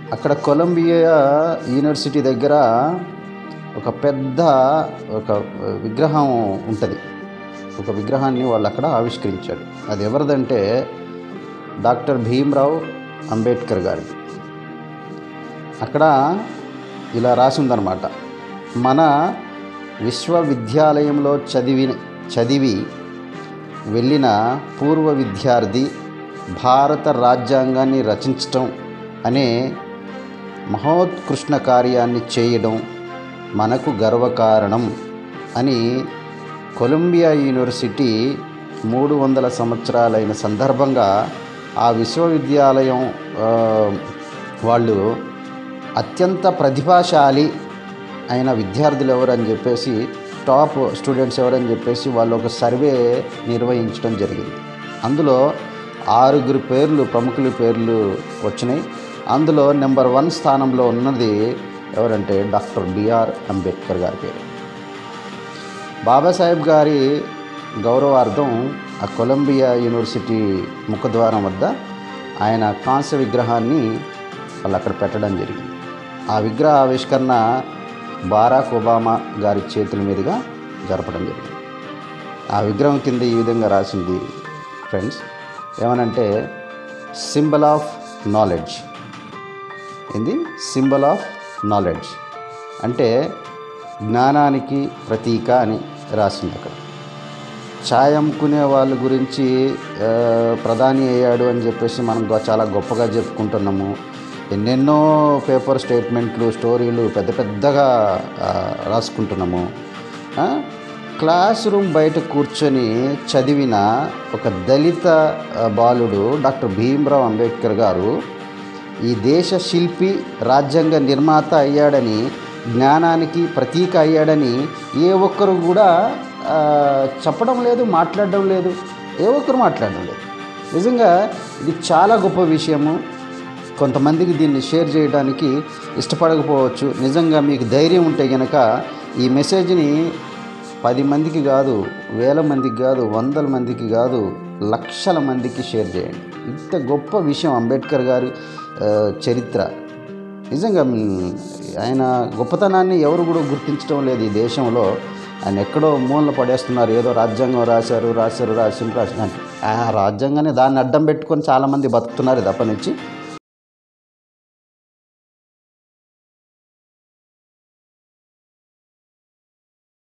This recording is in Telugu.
అక్కడ కొలంబియా యూనివర్సిటీ దగ్గర ఒక పెద్ద ఒక విగ్రహం ఉంటుంది. ఒక విగ్రహాన్ని వాళ్ళు అక్కడ ఆవిష్కరించారు. అది ఎవరిదంటే డాక్టర్ భీమ్రావ్ అంబేద్కర్ గారిది. అక్కడ ఇలా రాసి ఉందన్నమాట, మన విశ్వవిద్యాలయంలో చదివి వెళ్ళిన పూర్వ విద్యార్థి భారత రాజ్యాంగాన్ని రచించటం అనే మహోత్కృష్ణ కార్యాన్ని చేయడం మనకు గర్వకారణం అని కొలంబియా యూనివర్సిటీ 300 సంవత్సరాలైన సందర్భంగా ఆ విశ్వవిద్యాలయం వాళ్ళు అత్యంత ప్రతిభాశాలి అయిన విద్యార్థులు ఎవరని చెప్పేసి, టాప్ స్టూడెంట్స్ ఎవరని చెప్పేసి వాళ్ళు ఒక సర్వే నిర్వహించడం జరిగింది. అందులో 6 పేర్లు, ప్రముఖుల పేర్లు వచ్చినాయి. అందులో నెంబర్ 1 స్థానంలో ఉన్నది ఎవరంటే డాక్టర్ బిఆర్ అంబేద్కర్ గారి పేరు. బాబాసాహెబ్ గారి గౌరవార్థం ఆ కొలంబియా యూనివర్సిటీ ముఖద్వారం వద్ద ఆయన కాంస్య విగ్రహాన్ని వాళ్ళు అక్కడ పెట్టడం జరిగింది. ఆ విగ్రహ ఆవిష్కరణ బారాక్ ఒబామా గారి చేతుల మీదుగా జరపడం జరిగింది. ఆ విగ్రహం కింద ఈ విధంగా రాసింది ఫ్రెండ్స్, ఏమనంటే సింబల్ ఆఫ్ నాలెడ్జ్. ఏంది? సింబల్ ఆఫ్ నాలెడ్జ్ అంటే జ్ఞానానికి ప్రతీక అని రాసింది అక్కడ. ఛాయ్ అమ్ముకునే వాళ్ళ గురించి ప్రధాని అయ్యాడు అని చెప్పేసి మనం చాలా గొప్పగా చెప్పుకుంటున్నాము. ఎన్నెన్నో పేపర్ స్టేట్మెంట్లు, స్టోరీలు పెద్దగా రాసుకుంటున్నాము. క్లాస్ రూమ్ బయట కూర్చొని చదివిన ఒక దళిత బాలుడు డాక్టర్ భీమ్రావ్ అంబేద్కర్ గారు ఈ దేశ శిల్పి, రాజ్యాంగ నిర్మాత అయ్యాడని, జ్ఞానానికి ప్రతీక అయ్యాడని ఏ ఒక్కరు కూడా చెప్పడం లేదు, మాట్లాడడం లేదు. ఏ ఒక్కరు మాట్లాడడం లేదు. నిజంగా ఇది చాలా గొప్ప విషయము. కొంతమందికి దీన్ని షేర్ చేయడానికి ఇష్టపడకపోవచ్చు. నిజంగా మీకు ధైర్యం ఉంటే కనుక ఈ మెసేజ్ని 10 మందికి కాదు, 1000 మందికి కాదు, 100 మందికి కాదు, లక్షల మందికి షేర్ చేయండి. ఇంత గొప్ప విషయం అంబేద్కర్ గారి చరిత్ర. నిజంగా ఆయన గొప్పతనాన్ని ఎవరు కూడా గుర్తించడం లేదు ఈ దేశంలో. ఆయన ఎక్కడో మూలన పడేస్తున్నారు. ఏదో రాజ్యాంగం రాశారు. ఆ రాజ్యాంగాన్ని దాన్ని అడ్డం పెట్టుకొని చాలామంది బతుకుతున్నారు తప్పనిచ్చి